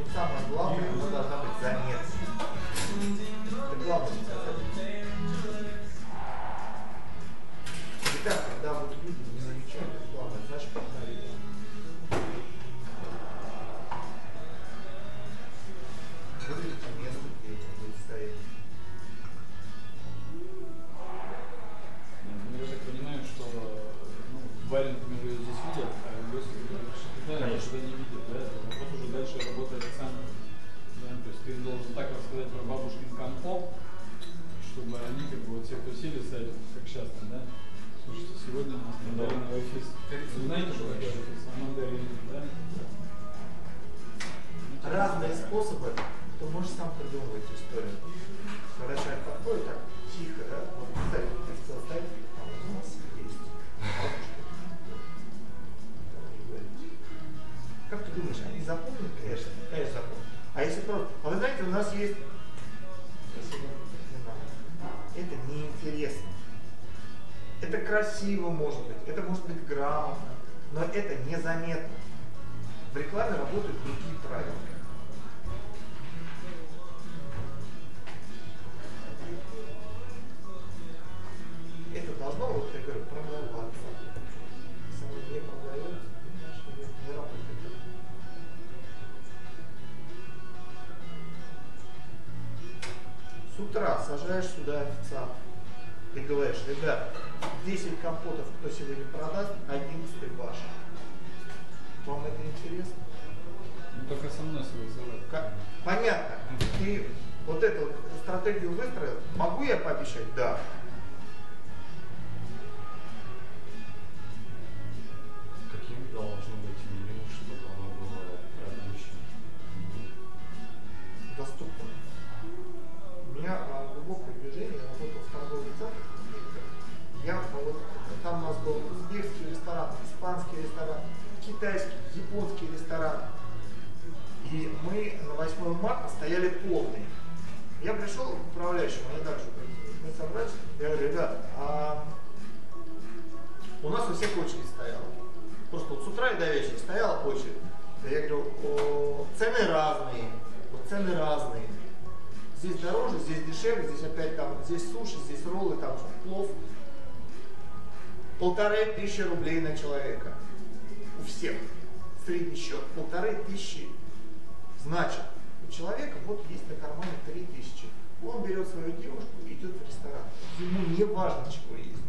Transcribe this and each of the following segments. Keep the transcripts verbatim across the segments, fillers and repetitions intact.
Но самое главное, она должна быть заметной. Это главное показатель. Итак, когда вот люди не замечают, главное, значит, повторить. Выберите место, где это будет стоять. Я так понимаю, что ну, Варя, например, ее здесь видят, а гости да, что не видят, да, это вопрос уже дальше работает сам. Да, то есть ты должен так рассказать про бабушкин компот, чтобы они как бы вот все, кто сели, садят, как сейчас, да. Слушайте, сегодня у нас мандариновый офис. Вы знаете, что такое офис? А мандарин, да? Разные способы, ты можешь сам придумывать историю. Когда человек подходит так тихо, да, вот представь, ты хотел ставить, а вот у нас есть бабушка. Как ты думаешь, они запомнят? Конечно, конечно запомнят. А если просто, а вы знаете, у нас есть, это неинтересно. Это красиво может быть, это может быть грамотно, но это незаметно. В рекламе работают другие правила. Это должно, вот я говорю, продаваться. Если оно не продается, значит, не работает. С утра сажаешь сюда официанта и говоришь: ребят, десять компотов, кто сегодня продаст, одиннадцатый ваш. Вам это интересно? Ну, только со мной согласовать. Как? Понятно. Ты вот эту стратегию выстроил. Могу я пообещать? Да. Каким должно быть меню, чтобы оно было продающим? Доступно. У меня а, глубокое движение, я работал в торговых центрах. Я, вот, там у нас был узбекский ресторан, испанский ресторан, китайский, японский ресторан. И мы на восьмое марта стояли полные. Я пришел к управляющему, они так же, мы собрались, я говорю: ребят, а у нас у всех очередь стояла. Просто вот с утра и до вечера стояла очередь. Я говорю: о, цены разные, вот цены разные. Здесь дороже, здесь дешевле, здесь опять там, здесь суши, здесь роллы, там плов. Полторы тысячи рублей на человека. У всех. Средний счет полторы тысячи. Значит, у человека вот есть на кармане три тысячи. Он берет свою девушку и идет в ресторан. Ему не важно, чего есть.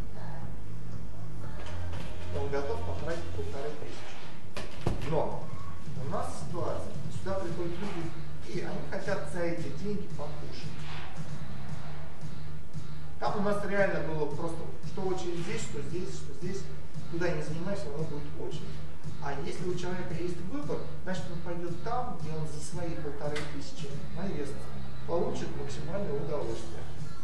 Он готов потратить полторы тысячи. Но у нас ситуация. Сюда приходят люди, и они хотят за эти деньги покушать. Там у нас реально было просто, что очередь здесь, что здесь, что здесь. Куда не занимайся, оно будет очередь. А если у человека есть выбор, значит он пойдет там, где он за свои полторы тысячи наестся, получит максимальное удовольствие.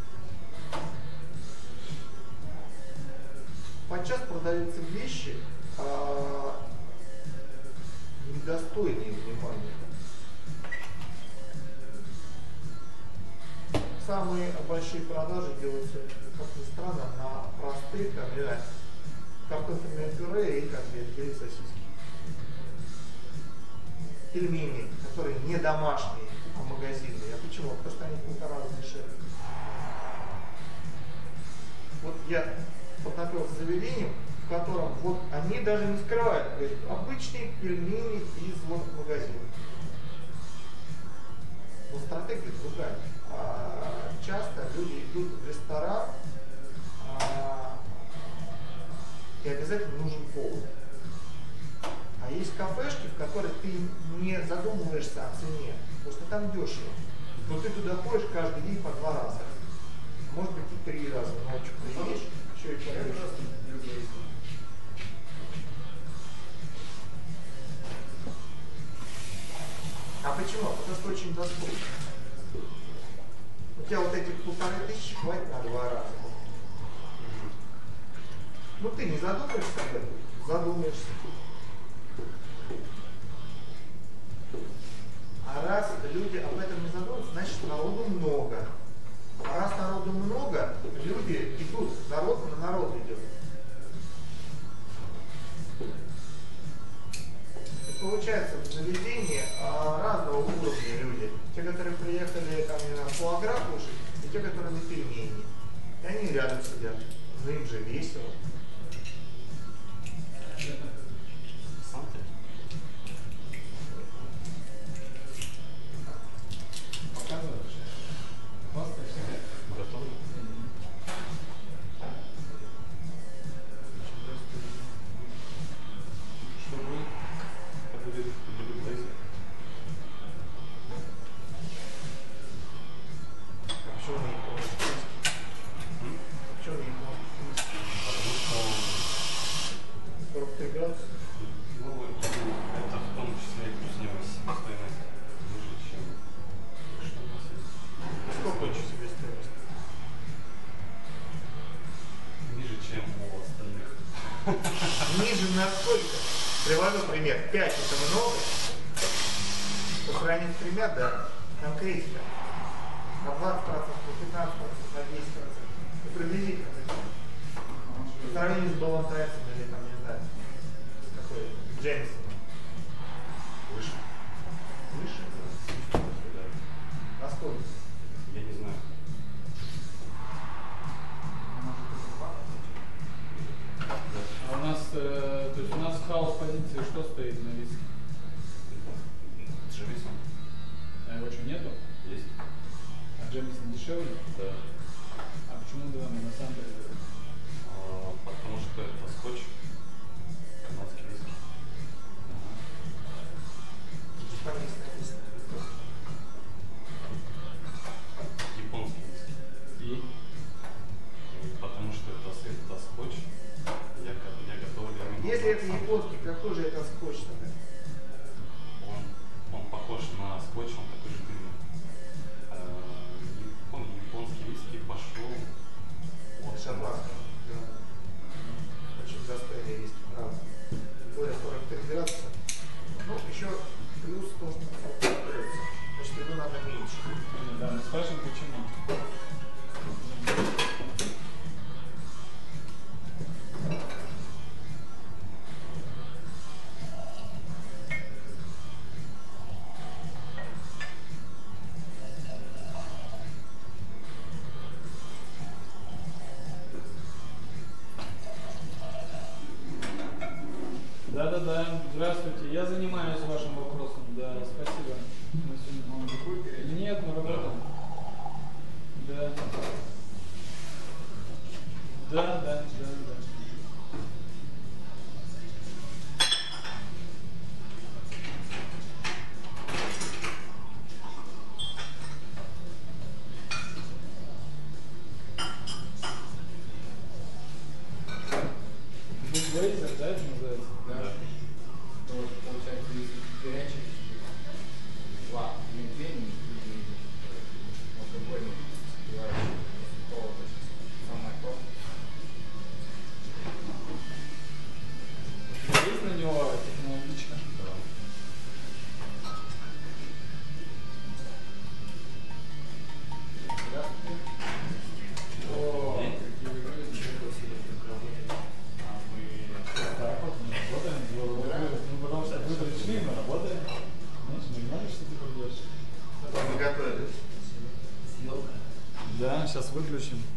Подчас продаются вещи, а, недостойные внимания. Самые большие продажи делаются, как ни странно, на простых, там, не знаю, картофельное пюре и котлетки или сосиски. Пельмени, которые не домашние, а магазинные. А почему? Потому что они в полтора раза дешевле. Вот я познакомился с заведением, в котором вот они даже не скрывают, говорят, обычные пельмени из вот магазина. Но стратегия другая. А, часто люди идут в ресторан, а, и обязательно нужен повод. А есть кафешки, в которых ты не задумываешься о цене, потому что там дешево. Но ты туда ходишь каждый день по два раза. Может быть и три раза ночью приедешь, еще и поедешь. А почему? Потому что очень доступно. У тебя вот этих полторы тысячи хватит на два раза. Ну ты не задумаешься об этом? Задумаешься. А раз люди об этом не задумываются, значит народу много. А раз народу много, люди идут, народ на народ идет. И получается в заведении а, разные рядом сидят. Ну им же весело. Сам ты? Показываешь? Хвастаешься? Готовы? Что будет? Это будет будет глазик. А почему не японский? М? Почему не японский? Потому что сорок три градуса. ну, это в том числе и плюс него себестоимость ниже, чем что у нас есть. Сколько у тебя себестоимость? Ниже, чем у остальных. Ниже насколько? Привожу пример. пять это много. По сравнению с тремя, да. Конкретика. На двадцать процентов, на пятнадцать процентов, на десять процентов. Ну, приблизительно. По сравнению с балантайцем или там, не знаю, с какой, Джеймсоном. Выше. Выше? Да. Насколько? Я не знаю. Может, это два? А у нас, э, то есть у нас в хаос позиции что стоит на виске? Джемисон А его что, нету? есть? А Джемисон дешевле? Да. А почему ты нам на самом деле? А, потому что это скотч. Канадский виски. Там есть написано. Японский виски. И? Потому что это, с- это скотч. Я, ко- я готовлю именно Если это сам. японский, какой же это скотч тогда? Он, он похож на скотч, он такой же дымный. Э, япон- японский виски пошел от Шотландский. Да. Очень застойный виски, правда. Более сорок три градуса. Ну, еще плюс в том, что остается. Значит, ему надо меньше. Да, мы спрашиваем, почему. Да-да-да, здравствуйте. Я занимаюсь вашим вопросом. Да, спасибо. Мы сегодня... Нет, мы работаем. Да. Да, да, да, да. Букблейзер, да, это называется? Да. Ну, вот, получается, если горячий, два, не две, не три, алкогольный, спивающий, то самое то. Есть на него технологичка? О, День. какие вы люди. А мы Так вот, мы работаем. Вы- вы- вы- Ну, потому что вы пришли, мы работаем. Знаешь, мы знали, что ты придешь. Мы готовились. Съемка. Да, сейчас выключим.